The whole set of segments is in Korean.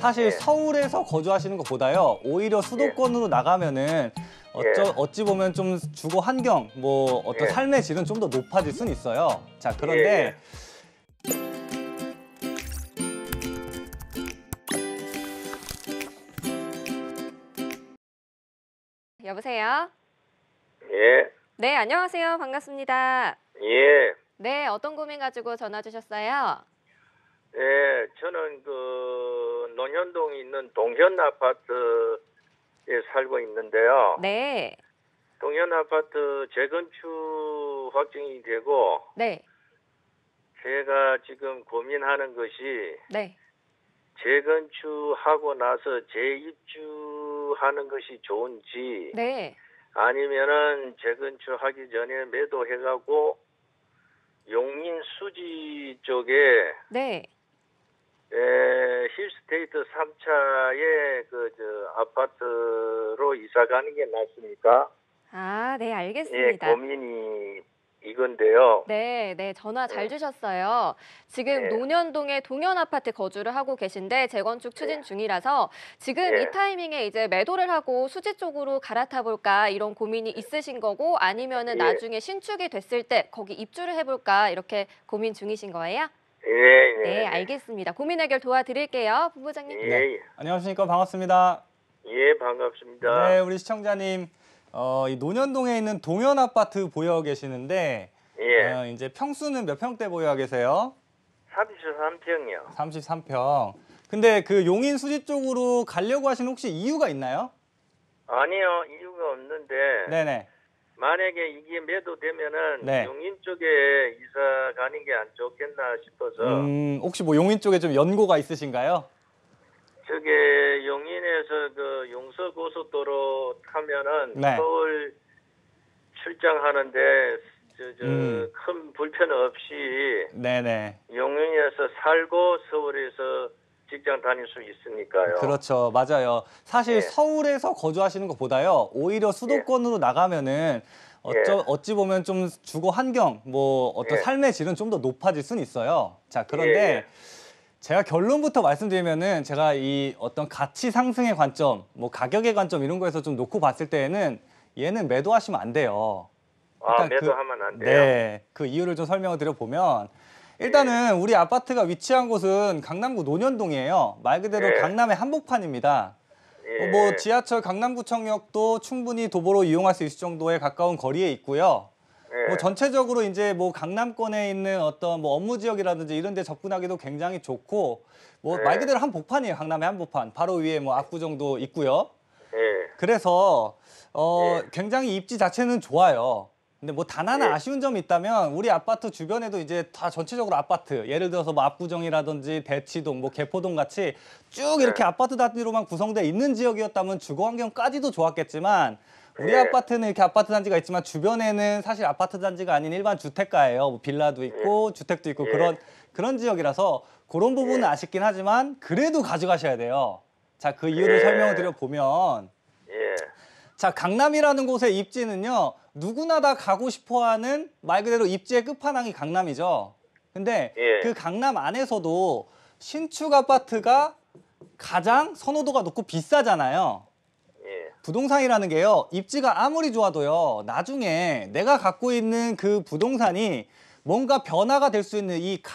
사실 예. 서울에서 거주하시는 것보다요, 오히려 수도권으로 나가면은 어찌 보면 좀 주거 환경, 뭐 어떤 예. 삶의 질은 좀 더 높아질 수는 있어요. 자, 그런데 여보세요? 예. 네, 안녕하세요. 반갑습니다. 예. 네, 어떤 고민 가지고 전화 주셨어요? 예. 저는 그 논현동에 있는 동현 아파트에 살고 있는데요. 네. 동현 아파트 재건축 확정이 되고 네. 제가 지금 고민하는 것이 네. 재건축하고 나서 재입주하는 것이 좋은지 네. 아니면은 재건축하기 전에 매도해가고 용인 수지 쪽에 네. 힐스테이트 3차의 아파트로 이사 가는 게 낫습니까? 아, 네, 예, 알겠습니다. 고민이 이건데요. 네, 네, 전화 잘 주셨어요. 지금 예. 논현동에 동현 아파트 거주를 하고 계신데 재건축 추진 중이라서 지금 예. 이 타이밍에 이제 매도를 하고 수지 쪽으로 갈아타 볼까 이런 고민이 있으신 거고 아니면은 예. 나중에 신축이 됐을 때 거기 입주를 해볼까 이렇게 고민 중이신 거예요? 예, 네, 알겠습니다. 고민 해결 도와드릴게요, 부부장님. 예, 네. 안녕하십니까, 반갑습니다. 예, 반갑습니다. 네, 우리 시청자님, 이 논현동에 있는 동현 아파트 보유하고 계시는데, 예. 이제 평수는 몇 평대 보유하고 계세요? 33평이요. 33평. 근데 그 용인 수지 쪽으로 가려고 하시는 혹시 이유가 있나요? 아니요, 이유가 없는데 네네. 만약에 이게 매도되면은 네. 용인 쪽에 이사 가는 게 안 좋겠나 싶어서 혹시 뭐 용인 쪽에 좀 연고가 있으신가요? 저게 용인에서 그 용서고속도로 타면은 네. 서울 출장하는데 큰 불편 없이 네네. 용인에서 살고 서울에서 직장 다닐 수 있으니까요. 그렇죠. 맞아요. 사실 예. 서울에서 거주하시는 것보다요, 오히려 수도권으로 나가면은 어찌 보면 좀 주거 환경, 뭐 어떤 예. 삶의 질은 좀 더 높아질 수는 있어요. 자, 그런데 제가 결론부터 말씀드리면은 제가 이 어떤 가치 상승의 관점, 뭐 가격의 관점 이런 거에서 좀 놓고 봤을 때에는 얘는 매도하시면 안 돼요. 아, 일단 매도하면 안 돼요? 네, 그 이유를 좀 설명을 드려보면 일단은 우리 아파트가 위치한 곳은 강남구 논현동이에요. 말 그대로 예. 강남의 한복판입니다. 예. 뭐 지하철 강남구청역도 충분히 도보로 이용할 수 있을 정도의 가까운 거리에 있고요. 예. 뭐 전체적으로 이제 뭐 강남권에 있는 어떤 뭐 업무 지역이라든지 이런 데 접근하기도 굉장히 좋고 뭐 말 그대로 한복판이에요. 강남의 한복판. 바로 위에 뭐 압구정도 있고요. 예. 그래서 굉장히 입지 자체는 좋아요. 근데 뭐 단 하나 예. 아쉬운 점이 있다면 우리 아파트 주변에도 이제 다 전체적으로 아파트, 예를 들어서 뭐 압구정이라든지 대치동, 뭐 개포동 같이 쭉 이렇게 아파트 단지로만 구성돼 있는 지역이었다면 주거 환경까지도 좋았겠지만 우리 예. 아파트는 이렇게 아파트 단지가 있지만 주변에는 사실 아파트 단지가 아닌 일반 주택가예요. 뭐 빌라도 있고 주택도 있고 그런 지역이라서 그런 부분은 아쉽긴 하지만 그래도 가져가셔야 돼요. 자, 그 이유를 설명을 드려보면 예. 자, 강남이라는 곳의 입지는요, 누구나 다 가고 싶어하는 말 그대로 입지의 끝판왕이 강남이죠. 근데 그 강남 안에서도 신축 아파트가 가장 선호도가 높고 비싸잖아요. 예. 부동산이라는 게요, 입지가 아무리 좋아도요, 나중에 내가 갖고 있는 그 부동산이 뭔가 변화가 될 수 있는 이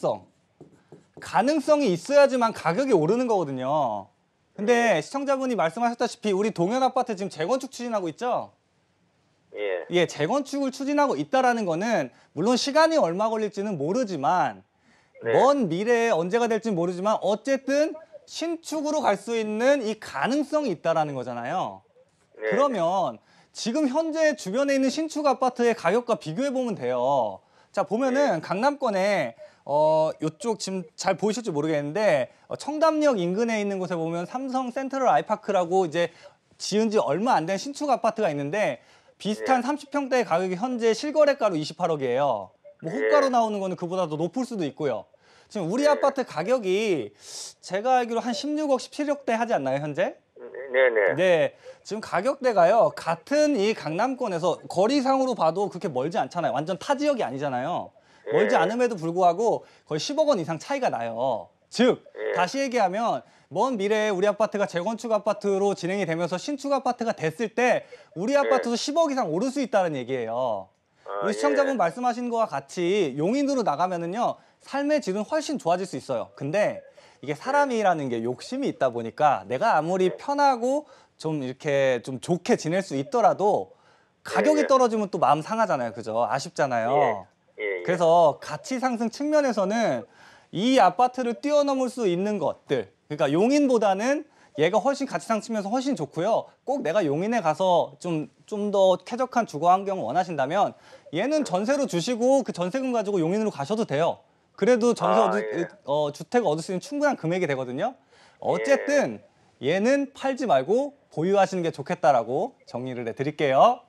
가능성이 있어야지만 가격이 오르는 거거든요. 근데 시청자분이 말씀하셨다시피 우리 동현 아파트 지금 재건축 추진하고 있죠? 예. 예, 재건축을 추진하고 있다라는 거는 물론 시간이 얼마 걸릴지는 모르지만 먼 미래에 언제가 될지는 모르지만 어쨌든 신축으로 갈 수 있는 이 가능성이 있다라는 거잖아요. 그러면 지금 현재 주변에 있는 신축 아파트의 가격과 비교해 보면 돼요. 자, 보면은 강남권에 요쪽 지금 잘 보이실지 모르겠는데 청담역 인근에 있는 곳에 보면 삼성 센트럴 아이파크라고 이제 지은 지 얼마 안 된 신축 아파트가 있는데 비슷한 30평대의 가격이 현재 실거래가로 28억이에요. 뭐 호가로 나오는 거는 그보다 더 높을 수도 있고요. 지금 우리 아파트 가격이 제가 알기로 한 16억, 17억대 하지 않나요, 현재? 네네. 네, 지금 가격대가요, 같은 이 강남권에서 거리상으로 봐도 그렇게 멀지 않잖아요. 완전 타 지역이 아니잖아요. 멀지 않음에도 불구하고 거의 10억 원 이상 차이가 나요. 즉, 다시 얘기하면 먼 미래에 우리 아파트가 재건축 아파트로 진행이 되면서 신축 아파트가 됐을 때 우리 아파트도 10억 이상 오를 수 있다는 얘기예요. 우리 시청자분 말씀하신 거와 같이 용인으로 나가면은요, 삶의 질은 훨씬 좋아질 수 있어요. 근데 이게 사람이라는 게 욕심이 있다 보니까 내가 아무리 편하고 좀 이렇게 좀 좋게 지낼 수 있더라도 가격이 떨어지면 또 마음 상하잖아요. 그죠? 아쉽잖아요. 그래서 가치 상승 측면에서는 이 아파트를 뛰어넘을 수 있는 것들, 그러니까 용인보다는 얘가 훨씬 가치 상승면서 훨씬 좋고요. 꼭 내가 용인에 가서 좀 더 쾌적한 주거 환경을 원하신다면 얘는 전세로 주시고 그 전세금 가지고 용인으로 가셔도 돼요. 그래도 주택을 얻을 수 있는 충분한 금액이 되거든요. 어쨌든 얘는 팔지 말고 보유하시는 게 좋겠다라고 정리를 해드릴게요.